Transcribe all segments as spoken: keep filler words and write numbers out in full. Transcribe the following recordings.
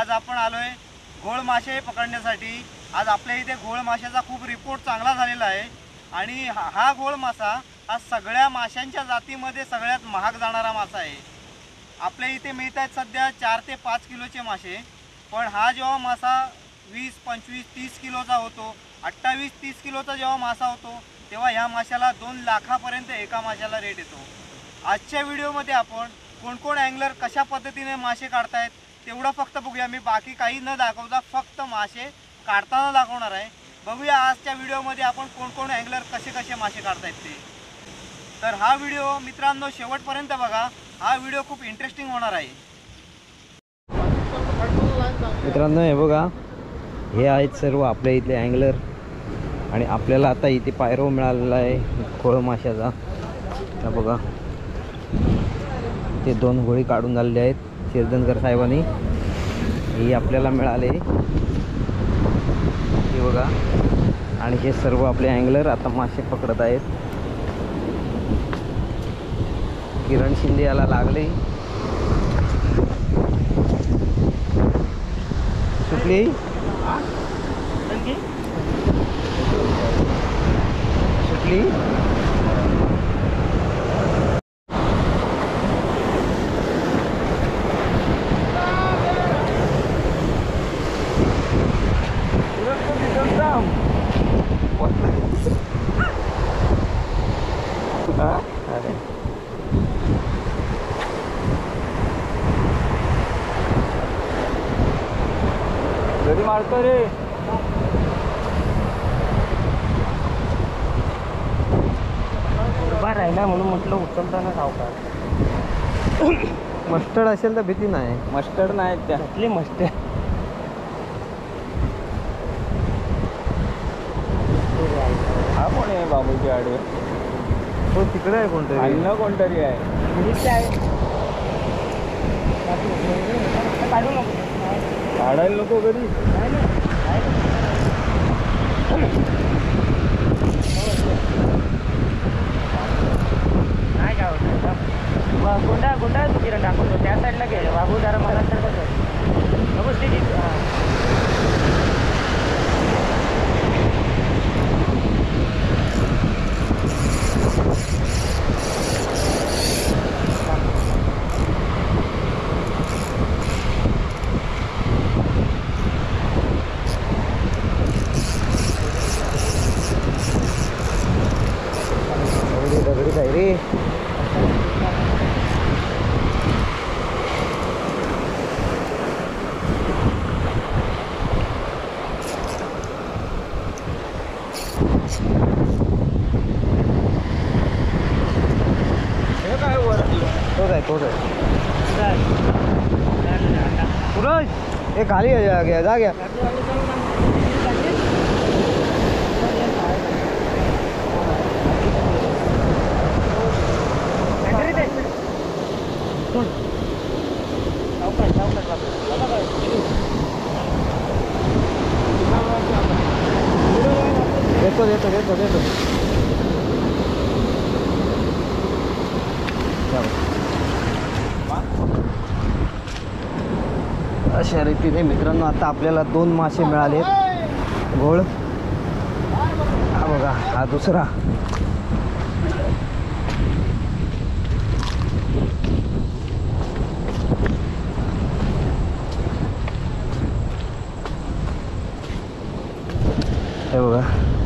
आज आपण आलोय घोळ मासे पकडण्यासाठी। आज आपल्या इथे घोळ माशाचा खूप रिपोर्ट चांगला झालेला आहे आणि हा घोळ मासा हा सगळ्या माशांच्या जातीमध्ये सगळ्यात महाग जाणारा मासा आहे। आपल्या इथे मिळत आहेत सध्या चार ते पाच किलोचे मासे, पण हा जेव्हा मासा वीस पंचवीस तीस किलोचा होतो, अठ्ठावीस तीस किलोचा जेव्हा मासा होतो तेव्हा ह्या माशाला दोन लाखापर्यंत एका माशाला रेट येतो। आजच्या व्हिडिओमध्ये आपण कोण कोण अँगलर कशा पद्धतीने मासे काढतायत तेवढं फक्त बघूया। मी बाकी काही न दाखवता फक्त मासे काढताना दाखवणार आहे। बघूया आजच्या व्हिडिओमध्ये आपण कोण कोण अँगलर कसे कसे मासे काढतायत ते। तर हा व्हिडिओ मित्रांनो शेवटपर्यंत बघा, हा व्हिडिओ खूप इंटरेस्टिंग होणार आहे। मित्रांनो हे बघा, हे आहेत सर्व आपल्या इथले अँगलर आणि आपल्याला आता इथे पायरो मिळालेला आहे घोळ माशाचा। आता बघा ते दोन घोळी काढून झालेले आहेत शिरदनकर साहेबांनी, हे आपल्याला मिळाले हे बघा। आणि हे सर्व आपले अँगलर आता मासे पकडत आहेत। किरण शिंदे याला लागले, सुटली सुटली घरी मारतो रे। उभा राहिला म्हणून म्हटलं उचलताना सावकार। मस्टर्ड असेल तर भीती नाही, मस्टर्ड नाही त्यातली मस्टर्ड। हा कोण आहे बाबूजी आडवे? हो तिकडे आहे कोणतरी, अन्न कोणतरी आहे। काढू नको, काढायला नको घरी। नाही का गुंडा गुंडा किरण टाकतो त्या साईडला गेले बाबू जरा मला दगडी काय रे। तो काय तो काय सूरज हे खाली गया जा गया। देतो देतो देतो देतो अशा रीतीने मित्रांनो आता आपल्याला दोन मासे मिळाले घोळ। हा बघा हा दुसरा, हे बघा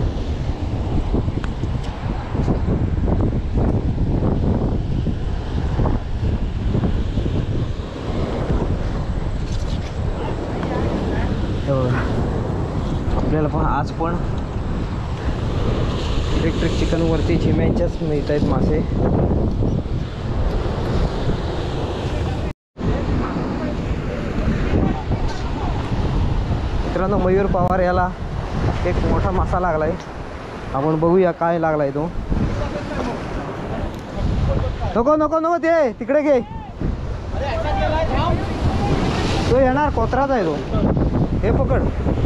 आपल्याला पण आज पण इलेक्ट्रिक चिकन वरती चिम्यांच्याच मिळत आहेत मासे। मित्रांनो मयूर पवार याला एक मोठा मासा लागलाय, आपण बघूया काय लागलाय तो। नको नको नको ते तिकडे घे, तो येणार कोत्राचा आहे तो। हे पकड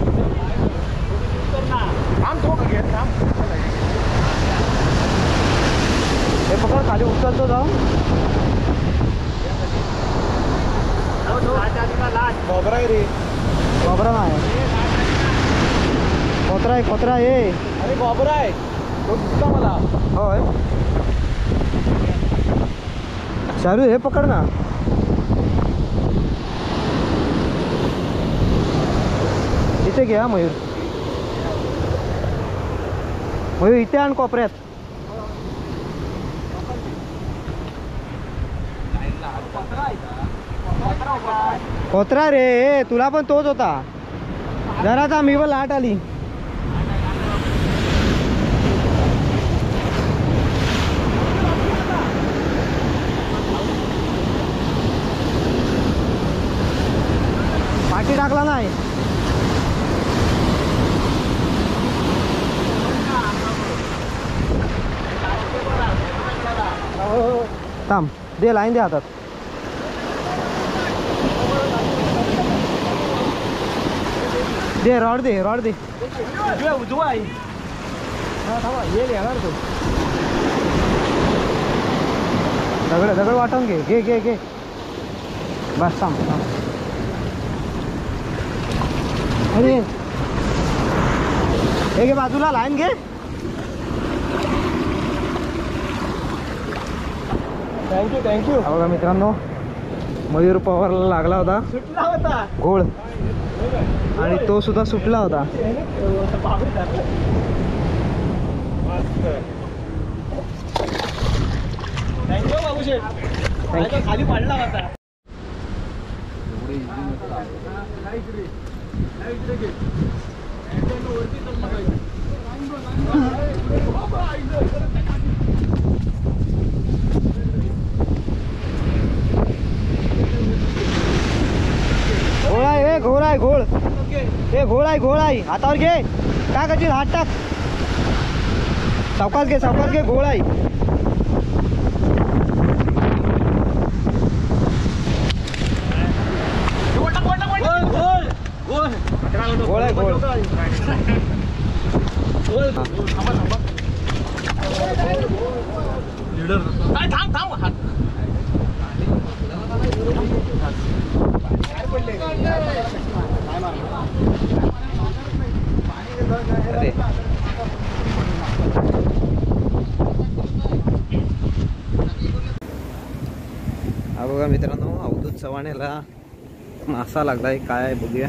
हे पकड खाली उचलतो जाऊन। मोगरा रे कोबरा नाही कोत्रा आहे कोत्रा आहे अरे बाबरा आहे तो दिसला मला. होय शारू हे पकड ना. इथे घे हा मयूर. मयूर इथे आण कोपऱ्यात. कोत्रा रे तुला पण तोच होता. जरा मी पण लाट आली. पाठी टाकला नाही. थांब दे लाईन दे हातात. दे रॉड दे रॉड दे. उजवा आहे. ये घेणार तू. दगड दगड वाटून घे घे घे घे. बस थांब थांब. अरे हे घे बाजूला लाईन घे. Thank you thank you. बघा मित्रांनो मयूर पवारला लागला होता सुटला होता घोळ आणि तो सुद्धा सुटला होता. थँक्यू बाबूशेठ. खाली पडला होता. घोळ आहे हे घोळ आहे घोळ. हे घोळ आहे घोळ आहे. हातावर घे टाक अजित हात टाक. सावकाश घे सावकाश घे घोळ आहे. घोळ आहे घोळ. थांब थांब हात. अरे हा बघा मित्रांनो अवधूत चव्हाणेला मासा लागलाय. काय आहे बघूया.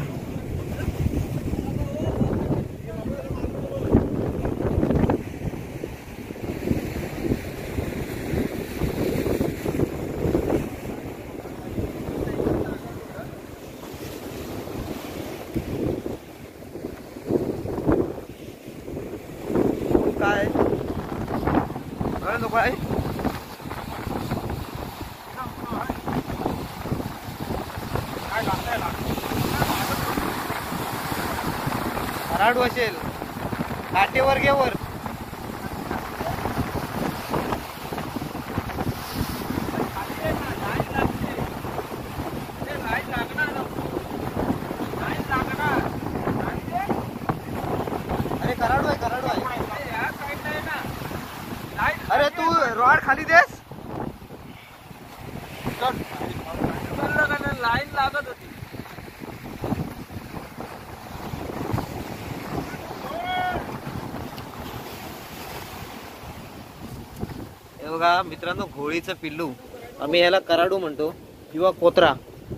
काय नको आहे. कराड असेल काटेवर घे वर. अरे कराड आहे कराड आहे. अरे तू रॉड खाली देस. लाईन लागत होती. हे बघा मित्रांनो घोळीचं पिल्लू. आम्ही याला कराडू म्हणतो किंवा कोत्रा.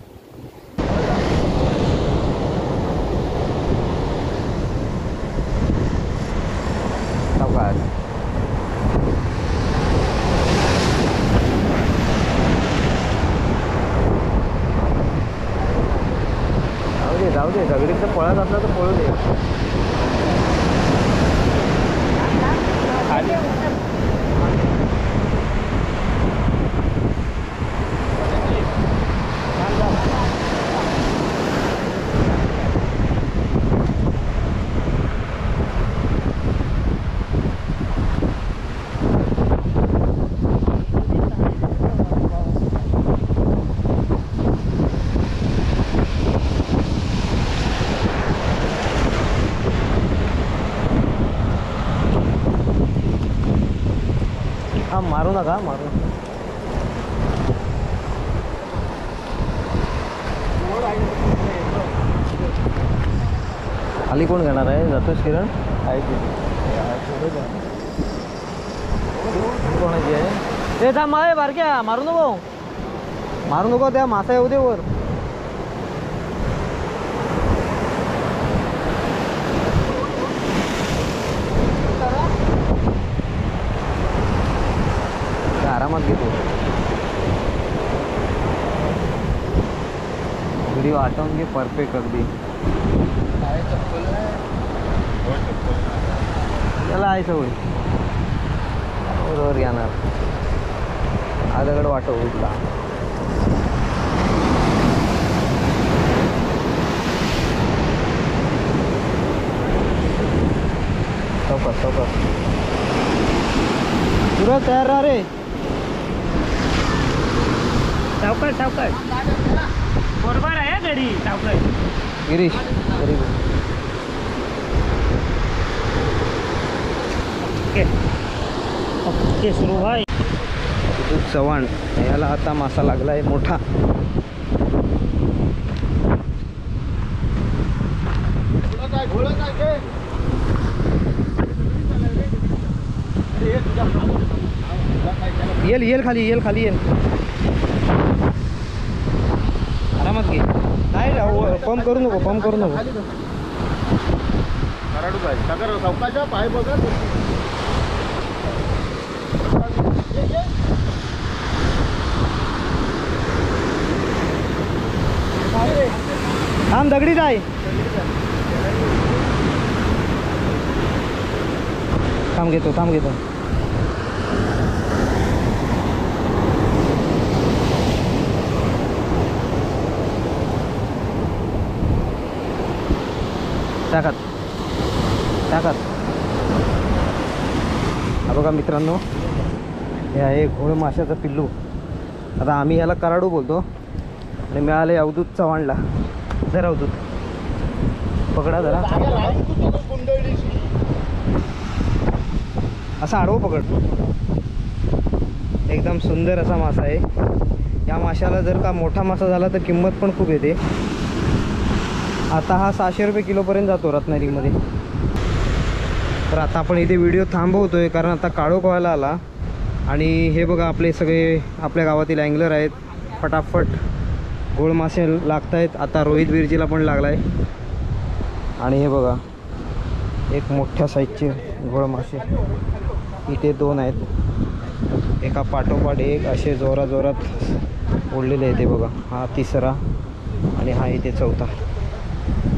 जाऊ दे जाऊ दे दगडीचं पळत असला तर पळू दे. खाली हा मारू नका मारू. खाली कोण घेणार आहे? जातोस किरण? कोणाची आहे? ते थांब आहे बारक्या, मारू नको मारू नको, त्या मासा येऊ दे वर. आरामात घेतो. व्हिडिओ आठवून घे परफेक्ट अगदी. त्याला आहे सवय बरोबर येणार. हा दगड वाटव उठला. चौकात चौकात तुला तयार राहा रे. सावकाश सावकाश बरोबर आहे घरी सावकाश. गिरीश घरी ओके ओके सुरू भाई. दूध चव्हाण याला आता मासा लागला आहे मोठा. येल येल खाली येल खाली येल. आरामात घे. नाही पंप करू नको पंप करू नको. चौकाच्या पाय बघा. थांब दगडीच आहे. थांब घेतो थांब घेतो. टाकात टाकात. हा बघा मित्रांनो, हे आहे घोळ माशाचं पिल्लू. आता आम्ही याला कराडू बोलतो आणि मिळाले अवधूत चव्हाणला. जरा अवधूत पकडा जरा. असा आडवं पकड. एकदम सुंदर असा मासा आहे. या माशाला जर का मोठा मासा झाला तर किंमत पण खूप येते. आता हा सहाशे रुपये किलोपर्यंत जातो रत्नागिरीमध्ये. तर आता आपण इथे व्हिडिओ थांबवतोय कारण आता काळोख व्हायला आला. आणि हे बघा आपले सगळे आपल्या गावातील अँगलर आहेत. फटाफट गोळ मासे लागत आहेत. आता रोहित बिर्जीला पण लागला आहे. आणि हे बघा एक मोठ्या साईजचे गोळ मासे इथे दोन आहेत. एका पाठोपाठ एक असे जोरा जोरात ओढलेले आहेत. ते बघा हा तिसरा आणि हा इथे चौथा.